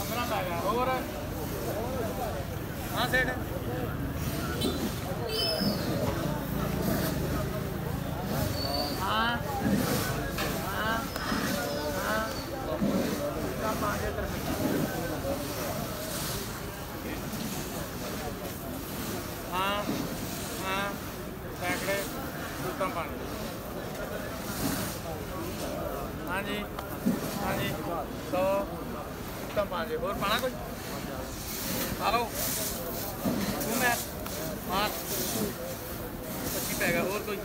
ਹੋਰ ਹਾਂ ਸੇਠ ਹਾਂ ਹਾਂ ਹਾਂ ਕੰਮ ਆ ਗਿਆ हाँ हाँ सैकड़े उत्तम पानी हाँ जी 100 उत्तम पानी और पाना कोई हेलो तू मैं हाँ 25 पैगा और कोई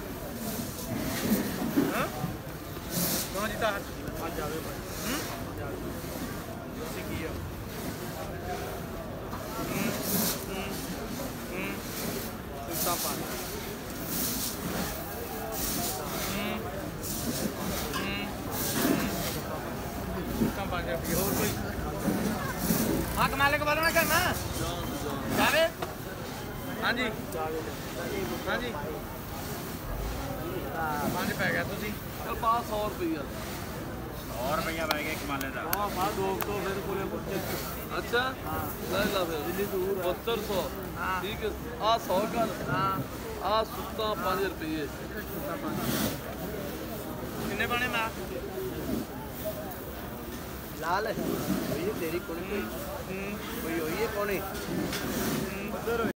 हाँ कौन जीता आज जावे की है उत्तम पानी उत्तम पानी और कोई हाँ कमाले के बारे में करना जावे हाँ जी हाँ जी 5 पै गया तुसी चल 100 रुपया 100 रुपया पै गया कमाले का हाँ मां दो तो फिर पूरे अच्छा हाँ ले ला फिर दिल्ली दूर 7200 हाँ ठीक है आ 100 का हाँ आ सुत्ता 5 रुपये कितने पाने में लाल है तेरी कोई हुई है कौन है